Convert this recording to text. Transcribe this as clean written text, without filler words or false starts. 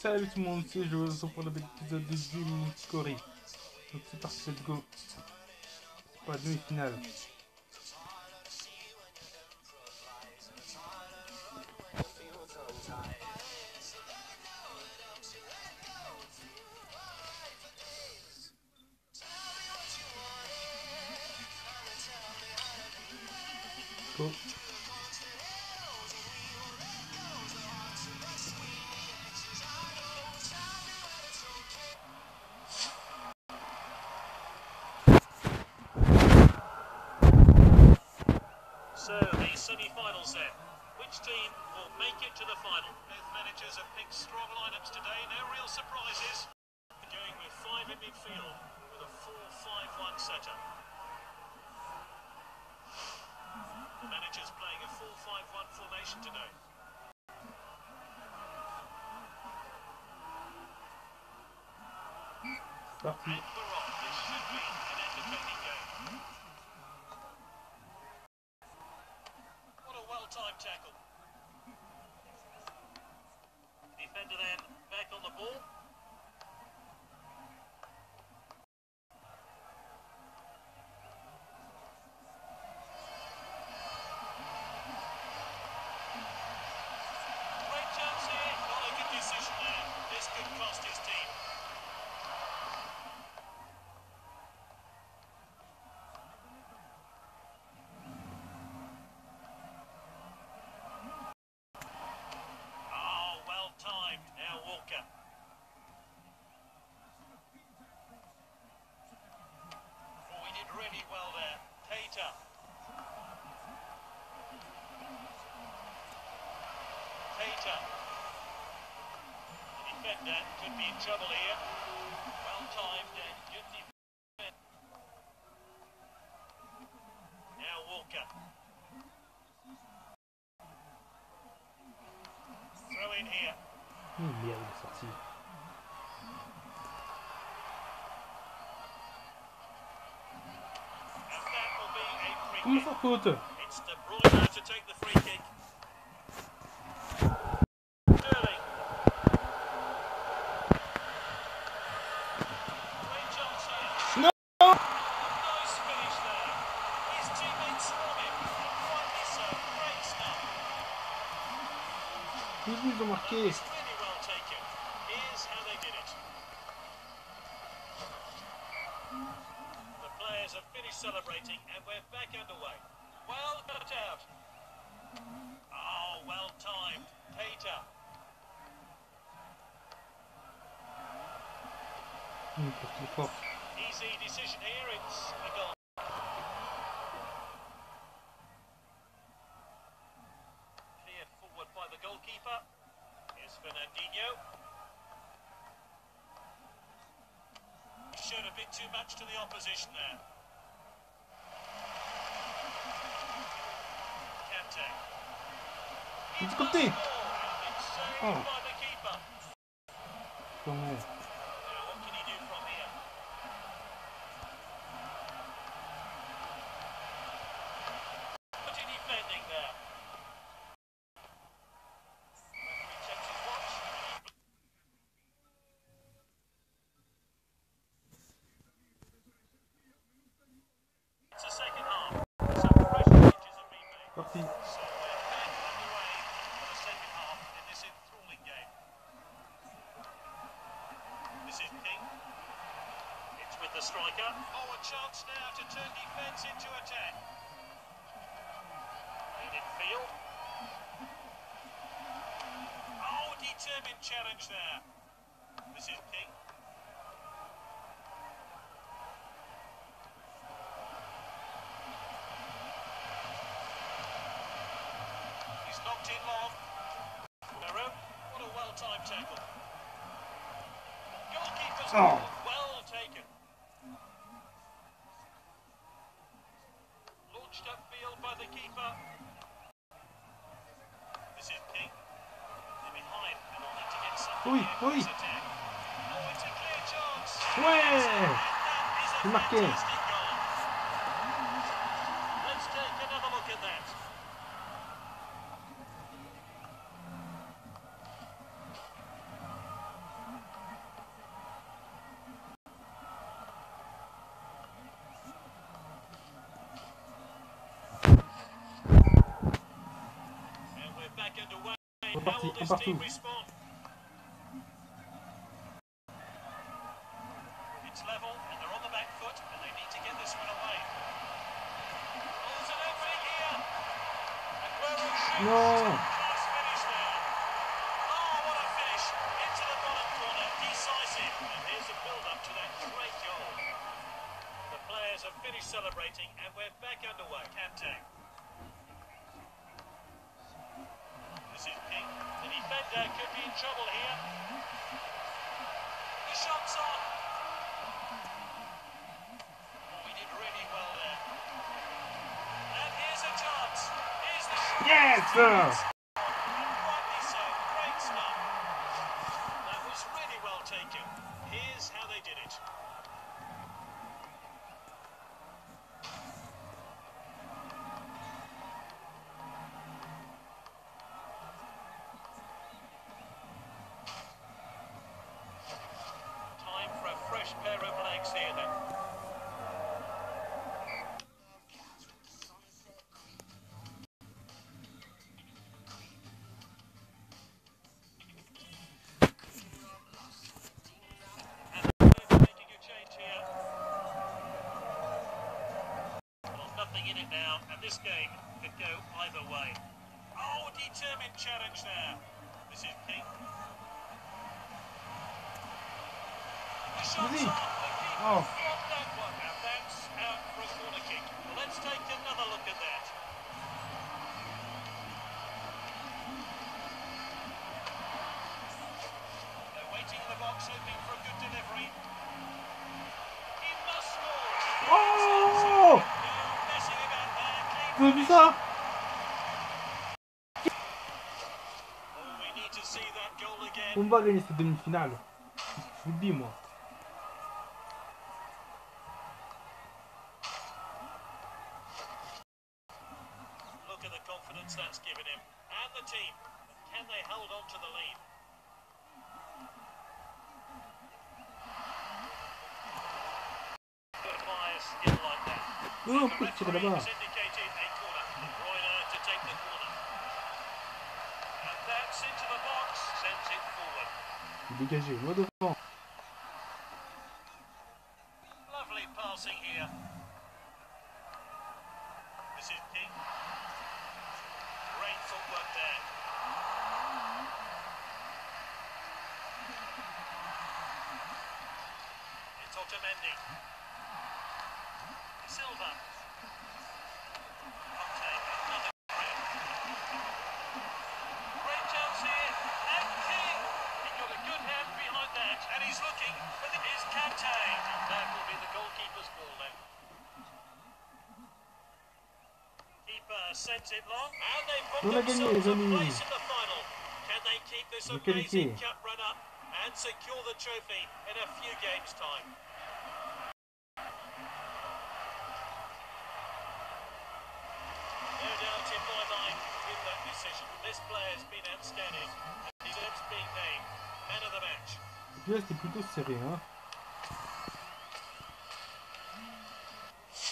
Salut tout le monde, c'est Joe pour le nouvel épisode de Jim Corey. Donc c'est parti, let's go. Pour la demi-finale. Go. So, the semi-finals then. Which team will make it to the final? Both managers have picked strong lineups today, no real surprises. Going with five in midfield with a 4-5-1 setup. The manager's playing a 4-5-1 formation today. Parti. And we're off. This should be an entertaining game. What a well-timed tackle. Defender then back on the ball. Great chance here. Not a good decision there. This could cost his team. Oh, well timed. Now Walker. Oh, he did really well there. Tater. Tater. The defender could be in trouble here. Well timed and good defense. Now Walker. Throw in here. Merde, il est sorti. And that will be a free Comment kick. ça faute? It's De Bruyne to take the free kick. Sterling. Great chance here. No! Nice finish there. His teammates from him. Rightly so. Great stuff. Ils ont That marqué. was really well taken. Here's how they did it. The players have finished celebrating and we're back underway. Well cut out. Oh, well timed. Tater. Parce qu'il est fort. Easy decision here. It's a goal. Cleared forward by the goalkeeper. Here's Fernandinho. Showed a bit too much to the opposition there. Kante. Petit côté. And it's saved Oh. by the keeper. Comment? Now what can he do from here? Good defending there. Referee checks his watch. It's a second half. Some fresh changes have been made. Parti. So we're back underway for the second half in this enthralling game. This is King. It's with the striker. Oh, a chance now to turn defence into attack. In field. Oh, determined challenge there. This is King. He's knocked it long. Barrow, what a well-timed tackle. Goalkeeper's Oh. well taken. Launched upfield by the keeper. This is King. They're behind and will need to get something Oui, here for oui. this attack. Oh, it's a clear chance. Ouais! And that is a C'est marqué. fantastic goal. Let's take another look at that. back underway. How Reparti, will this repartout. team respond? It's level and they're on the back foot and they need to get this one away. Oh, there's an opening here. Aguero shoots. Non. Nice finish there. Oh, what a finish. Into the bottom corner. Decisive. And here's a build-up to that great goal. The players have finished celebrating and we're back underway. Kante. This is King. The defender could be in trouble here. The shot's on. Oh, he did really well there. And here's a chance. Here's the shot. Yes, sir. And rightly so. Great stuff. That was really well taken. Here's how they did it. Time for a fresh pair of legs here then. Making a change here. Well, nothing in it now, and this game could go either way. Oh, determined challenge there. This is King. The shot's Vas-y. on. The keeper Oh. blocked that one, and that's out for a corner kick. Well, let's take another look at that. They're waiting in the box, hoping for a good delivery. He must score. Oh. No messing about there. Tu as vu ça? Oh, we need to see that goal again. On va gagner cette demi-finale. Je vous le dis, moi. Look at the confidence that's given him. And the team. Can they hold on to the lead? Good fires in like that. Non, The pourquoi tu tires referee là-bas? has indicated a corner. De Bruyne to take the corner. And that's into the box. Sends it forward. Dégagé, loin devant. Lovely passing here. This is King. Great footwork there. It's Otamendi. Silva. Conte, another grab. Great chance here. And King. He got a good hand behind that. And he's looking. But it is Kante. That will be the goalkeeper's ball then. Keeper sends it long. And they book On a gagné, themselves les a amis. place in the final. Can they keep this On est qualifié. amazing cup run up and secure the trophy in a few games' time? No doubt in my mind with that decision. This player's been outstanding and deserves being named man of the match. Et puis là, c'était plutôt serré, hein.